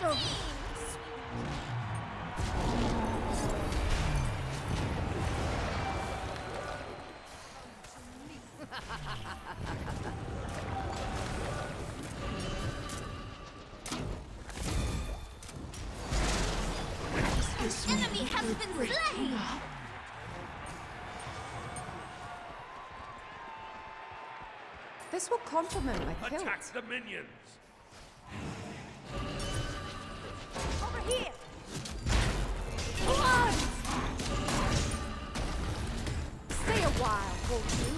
So An enemy has been slain! This will complement my kilt. Attack the minions! over here! Blood! Stay a while, won't you?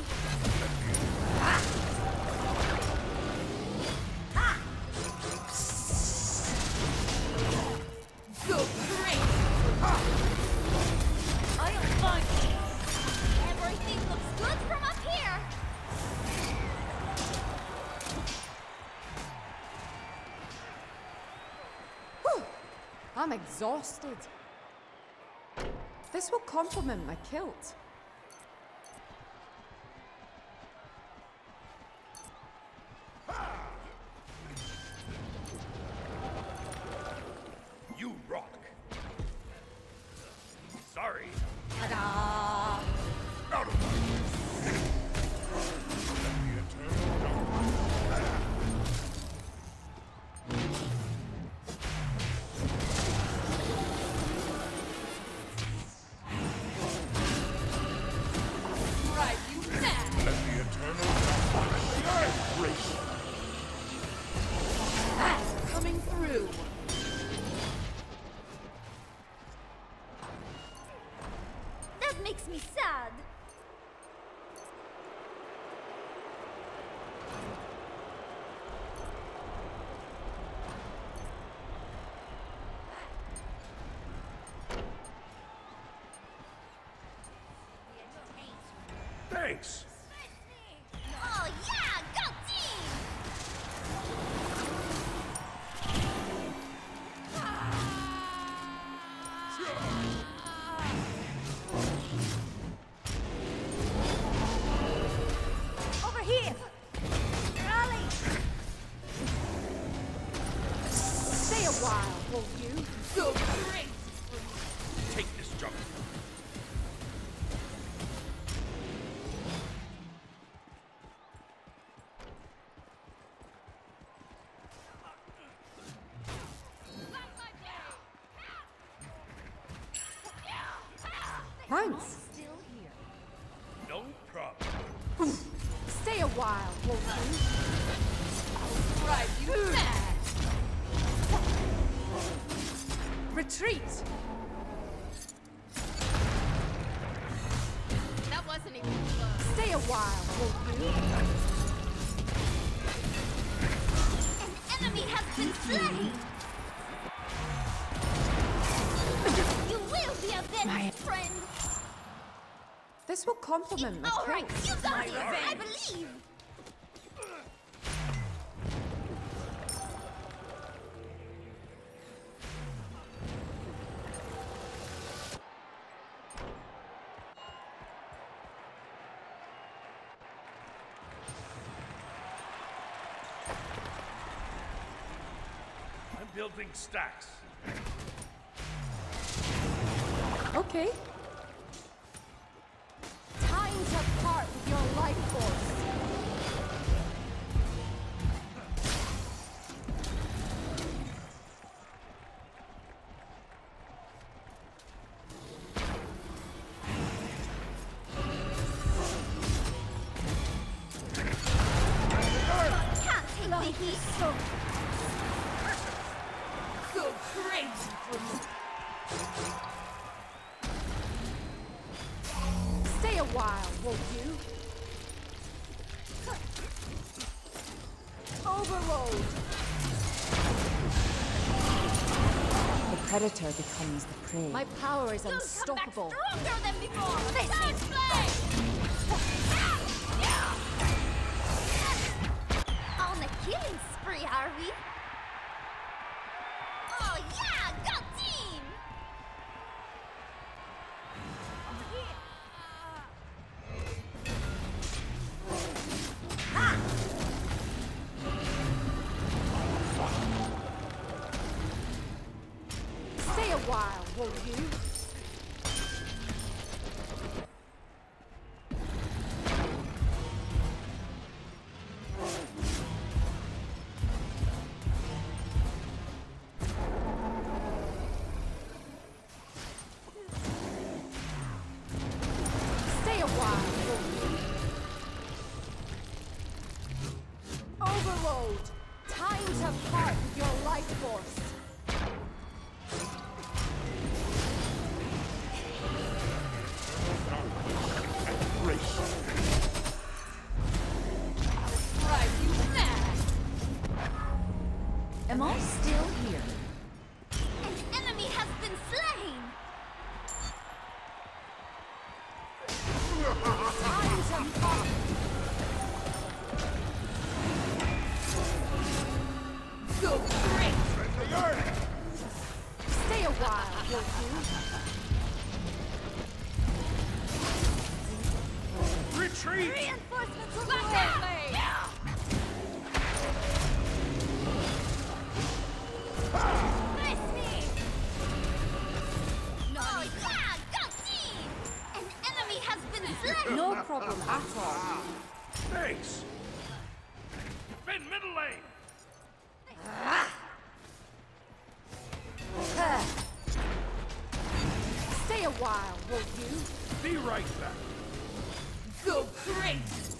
Go crazy! I'll find you! Everything looks good from up here! Whew. I'm exhausted. This will complement my kilt. You rock! Sorry. Ta-da! Out of Right, you mad! Let the eternal race. That's coming through! That makes me sad. Thanks. Oh yeah! Go team! Over here! Rally! Stay a while, won't you? Go crazy! Take this junk. Thanks. Still here. No problem. Stay a while, won't you? Right, you mad! Retreat! That wasn't even close. Stay a while, won't you? An enemy has been slain! You will be avenged, friend! This will complement my All right, kilt. you got it! I believe! I'm building stacks. Okay. Time to part with your life force. Can't take the heat! So Go crazy for me! Stay a while, won't you? Overload! The predator becomes the prey. My power is You'll unstoppable. come back stronger than before! Time play! On a killing spree, are we? Oh yeah! Go team! while, won't you? Stay a while, won't you? Overload! Time to part with your life force! Drive you mad! Am I still here? An enemy has been slain! Time to part! Go great! Stay a while, won't you? Retreat! Reinforcements on the Back way! at me! Miss me! Oh yeah! Got team! An enemy has been slain! No problem at all. Thanks! Defend middle lane! Stay a while, won't you? Be right back! Go great!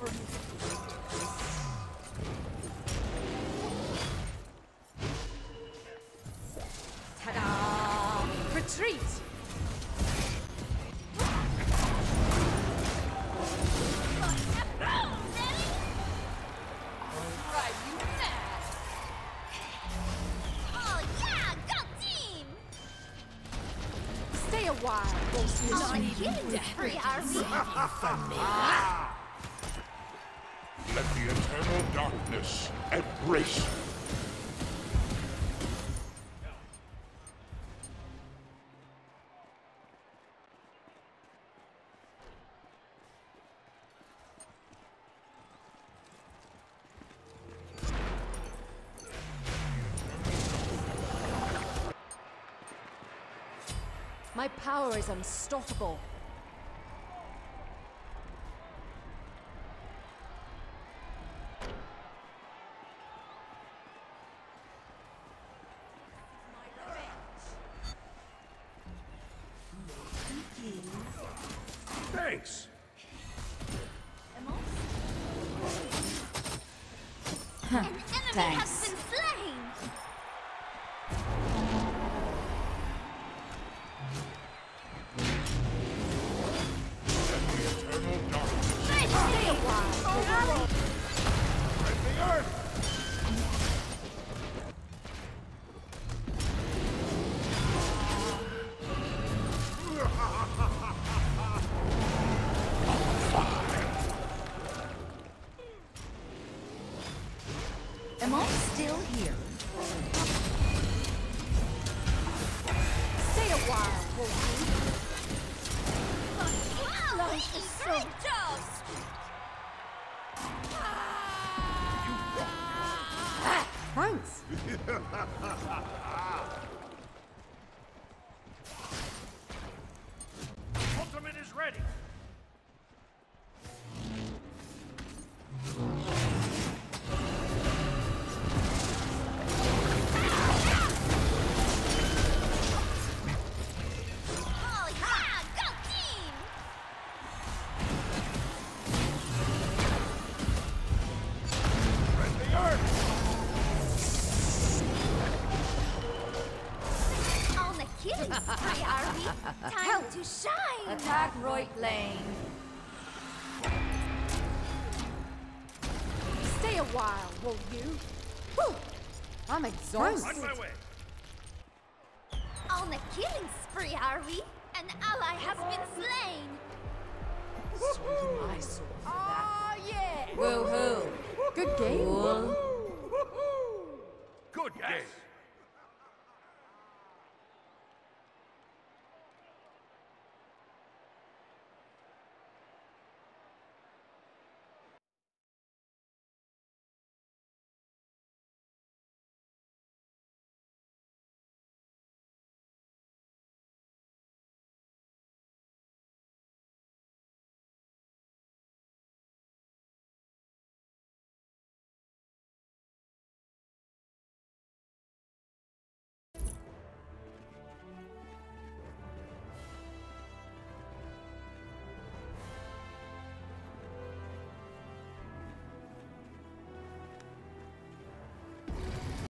Ta-da! Retreat! Drive you mad! Oh yeah! Got team! Stay a while, won't you? On a killing spree, are we? Let the eternal darkness embrace you. My power is unstoppable. Thanks! An enemy has been slain! Let the eternal darkness Stay a while. Rend the earth! Am I still here? Stay a while, won't you? Wow! This is great jobs! Thanks. Ultimate is ready! Oh yeah! Got team! Rend the earth! On a killing spree, are we? Time to shine! Attack right lane. Stay a while, won't you? Whew. I'm exhausted. On my way! On a killing spree, are we? An ally has been slain! I saw that. Yeah! Woohoo! Good game. Good game!